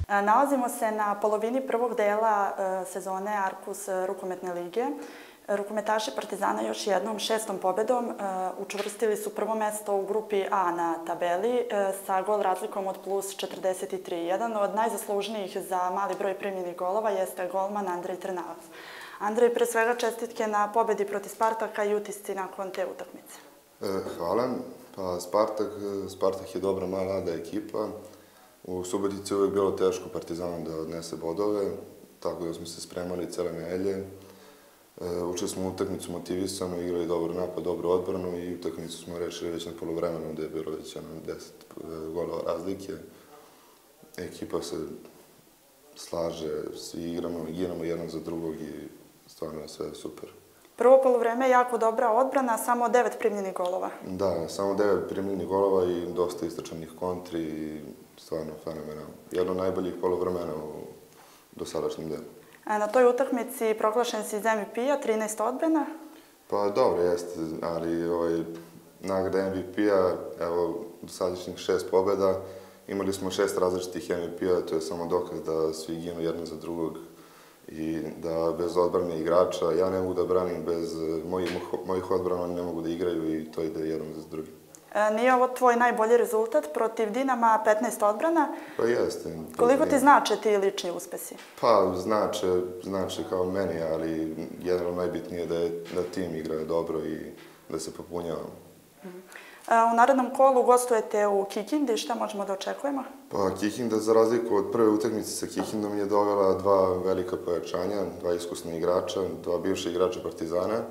Nalazimo se na polovini prvog dela sezone Arkus rukometne lige. Rukometaši Partizana još jednom 6. pobedom učvrstili su prvo mesto u grupi A na tabeli sa gol razlikom od plus 43. Jedan od najzaslužnijih za mali broj primljenih golova jeste golman Andrej Trnavac. Andrej, pre svega čestitke na pobedi protiv Spartaka i utisci nakon te utakmice. Hvala. Pa Spartak je dobra mlada ekipa. U Subotici je uvijek bilo teško Partizanom da odnese bodove, tako da smo se spremali cele nedelje. Učili smo utakmicu motivisano, igrali dobar napad, dobru odbranu i utakmicu smo rešili već na poluvremenu gde je bilo već 10 golova razlike. Ekipa se slaže, svi igramo i ginamo jedan za drugog i stvarno je sve super. Prvo poluvreme je jako dobra odbrana, samo 9 primljenih golova. Da, samo 9 primljenih golova i dosta istračanih kontri i stvarno fenomenalno. Jedno od najboljih poluvremena u dosadašnjem delu. Na toj utakmici proglašen si iz MVP-a, 13 odbrana. Pa dobro, jeste, ali nagrada MVP-a, evo, dosadašnjih 6 pobjeda, imali smo 6 različitih MVP-a, to je samo dokaz da svi ginu jedno za drugog i da bez odbrane igrača, ja ne mogu da branim bez mojih odbrana, oni ne mogu da igraju i to ide jedan za drugim. Nije ovo tvoj najbolji rezultat protiv Dinama, 15 odbrana? Pa jeste. Koliko ti znače ti lični uspesi? Pa znače kao meni, ali generalno najbitnije je da tim igra dobro i da se popunjavamo. U narednom kolu gostujete u Kikindi, šta možemo da očekujemo? Pa Kikinda, za razliku od prve utakmice sa Kikindom, je dovela dva velika pojačanja, dva iskusna igrača, dva bivša igrača Partizana.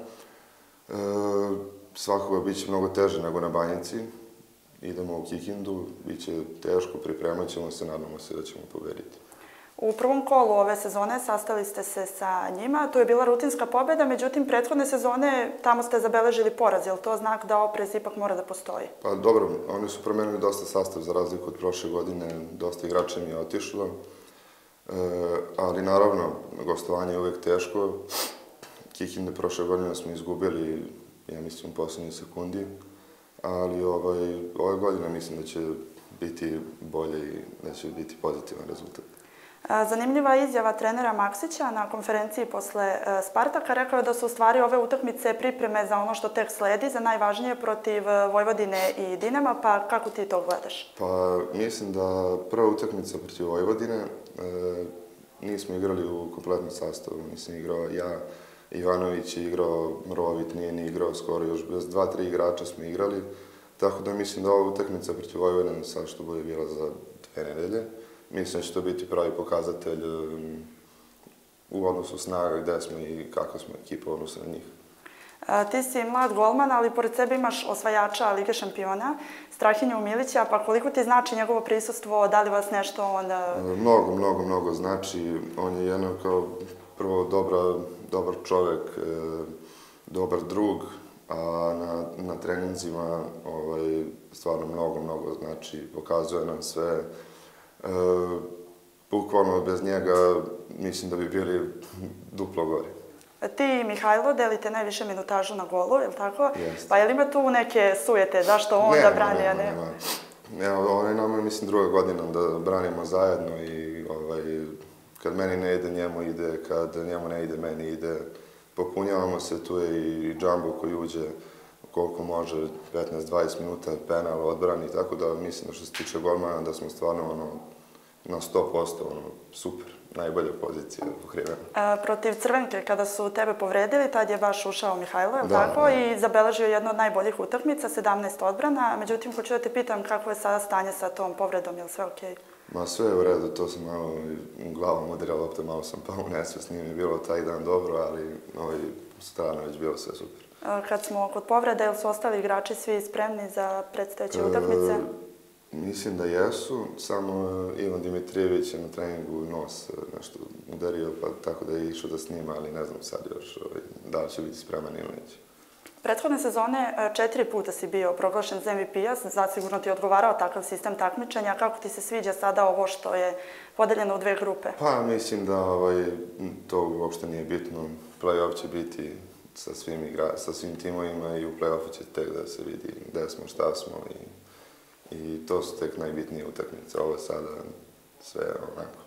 Svakoga biće mnogo teže nego na Banjici. Idemo u Kikindu, biće teško, pripremat ćemo se, nadamo se da ćemo pobediti. U prvom kolu ove sezone sastali ste se sa njima, to je bila rutinska pobeda, međutim, prethodne sezone tamo ste zabeležili poraz, je li to znak da oprez ipak mora da postoji? Pa dobro, oni su promenili dosta sastav za razliku od prošle godine, dosta igrača mi je otišlo, ali naravno, gostovanje je uvek teško. Kikinde prošle godine smo izgubili, ja mislim, u poslednjoj sekundi, ali ove godine mislim da će biti bolje i da će biti pozitivan rezultat. Zanimljiva izjava trenera Maksića na konferenciji posle Spartaka. Rekao je da su u stvari ove utakmice pripreme za ono što tek sledi, za najvažnije protiv Vojvodine i Dinama, pa kako ti to gledaš? Pa mislim da prva utakmica protiv Vojvodine nismo igrali u kompletnom sastavu. Nisam igrao ja, Ivanović je igrao, Mrovit nije ni igrao skoro, još bez 2-3 igrača smo igrali. Tako da mislim da ova utakmica protiv Vojvodine sad što bude bila za 2 nedelje. Mislim da će to biti pravi pokazatelj u odnosu snaga gde smo i kako smo ekipa u odnosu na njih. Ti si mlad golman, ali pored sebe imaš osvajača Lige šampiona, Strahinju Milića, pa koliko ti znači njegovo prisustvo, da li vas nešto on... Mnogo znači. On je jedno kao prvo dobar čovek, dobar drug, a na treninzima stvarno mnogo znači, pokazuje nam sve. Bukvalno bez njega mislim da bi bili duplo gori. Ti i Mihajlo delite najviše minutažu na golu, je li tako? Jeste. Pa je li ima tu neke sujete, zašto on da brani, a ne? Ovo je nama, mislim, druga godina da branimo zajedno i kad meni ne ide, njemu ide, kad njemu ne ide, meni ide. Popunjavamo se, tu je i Džambo koji uđe koliko može, 15-20 minuta penal odbrani, tako da mislim da što se tiče golmana da smo stvarno na 100% super, najbolja pozicija pokrivena. Protiv Crvenke, kada su tebe povredili, tad je baš ušao Mihajlo, je li tako? I zabeležio jednu od najboljih utakmica, 17 odbrana. Međutim, hoću da te pitam kako je sada stanje sa tom povredom, je li sve okej? Ma sve je u redu, to sam malo glavom udirao lopte, malo sam pao u nesvest, nije mi bilo taj dan dobro, ali strano već bilo sve super. Kad smo kod povrede, ili su ostali igrači svi spremni za predstojeće utakmice? Mislim da jesu, samo Ivan Dimitrijević je na treningu nos nešto udario, pa tako da je išao da snima, ali ne znam sad još da li će biti spreman ili neće. Prethodne sezone 4 puta si bio proglašen za MVP-a, zasigurno ti je odgovarao takav sistem takmičenja. Kako ti se sviđa sada ovo što je podeljeno u 2 grupe? Pa mislim da to uopšte nije bitno. Play-off će biti sa svim timovima i u play-offu će tek da se vidi gde smo, šta smo i to su tek najbitnije utakmice. Ovo je sada sve onako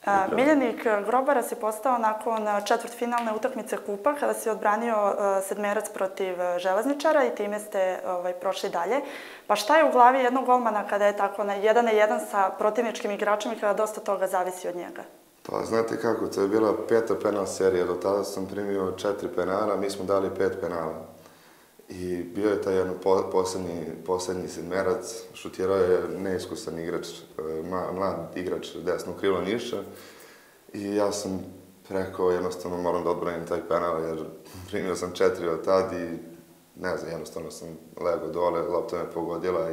Miljenik Grobarac je postao nakon četvrtfinalne utakmice Kupa kada si odbranio sedmerac protiv Železničara i time ste prošli dalje. Pa šta je u glavi jednog golmana kada je tako na 1-1 sa protivničkim igračima i kada dosta toga zavisi od njega? Pa znate kako, to je bila 5. penal serija, do tada sam primio 4 penala, mi smo dali 5 penala. I bio je taj jedan poslednji sedmerac, šutirao je neiskusan igrač, mlad igrač desno krilo Niša. I ja sam rekao, jednostavno moram da odbranim taj penal, jer primio sam 4 od tad i ne znam, jednostavno sam legao dole, lopta me pogodila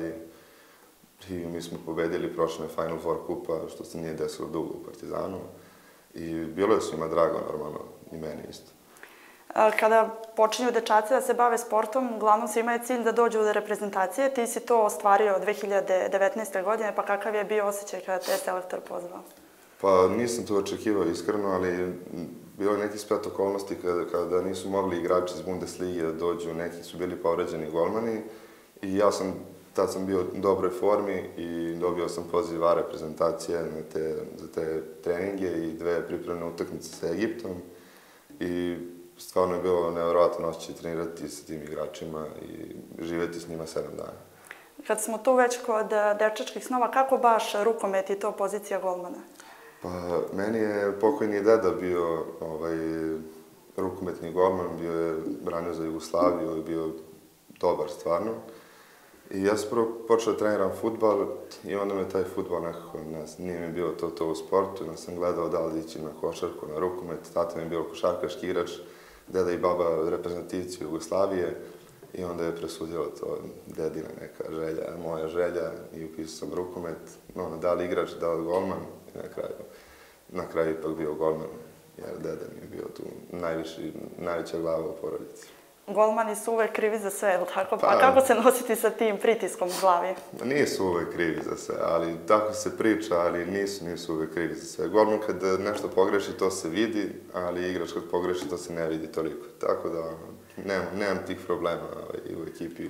i mi smo pobedili, prošle Final Four kupa, što se nije desilo dugo u Partizanu. I bilo je svima drago, normalno, i meni isto. Kada počinju dečaci da se bave sportom, uglavnom svima je cilj da dođu do reprezentacije. Ti si to ostvario 2019. godine, pa kakav je bio osjećaj kada te je selektor pozvao? Pa nisam to očekivao iskreno, ali bilo je neki splet okolnosti kada nisu mogli igrači iz Bundeslige da dođu, neki su bili povređeni golmani i tad sam bio u dobroj formi i dobio sam poziv A reprezentacije za te treninge i 2 pripremne utakmice sa Egiptom i stvarno je bilo nevjerovatan osjećaj trenirati sa tim igračima i živeti s njima 7 dana. Kad smo tu već kod dečačkih snova, kako baš rukomet i to pozicija golmana? Pa, meni je pokojni deda bio rukometni golman, bio je branio za Jugoslaviju i bio dobar stvarno. I ja sam prvo počeo da treniram fudbal i onda me taj fudbal nekako, nije mi bilo to u sportu, onda sam gledao da li ići na košarku, na rukomet, tata mi je bio košarkaški igrač, deda i baba reprezentativci Jugoslavije i onda je presudilo to dedina neka želja, moja želja i upisao sam rukomet, da li igrač, da li golman i na kraju ipak bio golman, jer deda mi je bio tu najveća glava u porodici. Golmani su uvek krivi za sve, ili tako? Pa kako se nositi sa tim pritiskom u glavi? Nisu uvek krivi za sve, ali tako se priča, ali nisu uvek krivi za sve. Golman kad nešto pogreši, to se vidi, ali igrač kad pogreši, to se ne vidi toliko. Tako da, nemam tih problema u ekipi.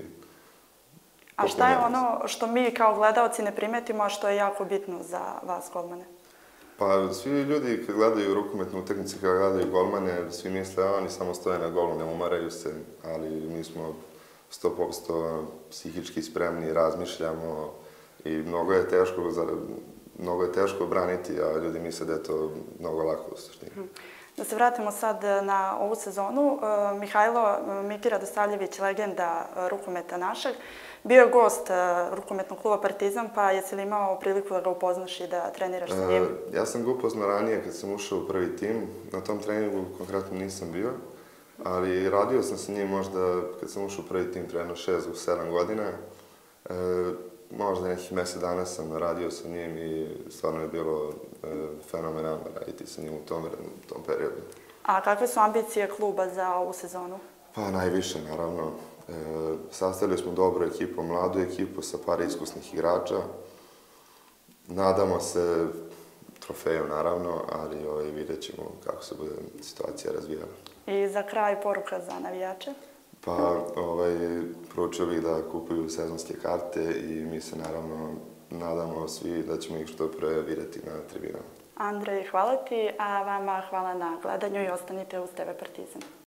A šta je ono što mi kao gledalci ne primetimo, a što je jako bitno za vas, golmane? Pa, svi ljudi kad gledaju rukometne utakmice, kad gledaju golmane, svi misle, oni samo stoje na golu, ne umaraju se, ali mi smo 100% psihički spremni, razmišljamo i mnogo je teško braniti, a ljudi misle da je to mnogo lako u suštini. Da se vratimo sad na ovu sezonu. Mihajlo Miki Radosavljević, legenda rukometa našeg, bio je gost rukometnog kluba Partizan, pa jesi li imao priliku da ga upoznaš i da treniraš s njim? Ja sam ga upoznao ranije kad sam ušao u prvi tim. Na tom treningu konkretno nisam bio, ali radio sam sa njim možda kad sam ušao u prvi tim pre jedno 6-7 godina. Možda nekih mesec dana sam radio sa njim i stvarno je bilo fenomenalno raditi sa njim u tom periodu. A kakve su ambicije kluba za ovu sezonu? Pa najviše, naravno. Sastavili smo dobru ekipu, mladu ekipu sa par iskusnih igrača. Nadamo se trofeju, naravno, ali vidjet ćemo kako se bude situacija razvijala. I za kraj poruka za navijače? Pa, poručio bih da kupuju sezonske karte i mi se naravno nadamo svi da ćemo ih što pre vidjeti na tribinama. Andrej, hvala ti, a vama hvala na gledanju i ostanite uz TV Partizan.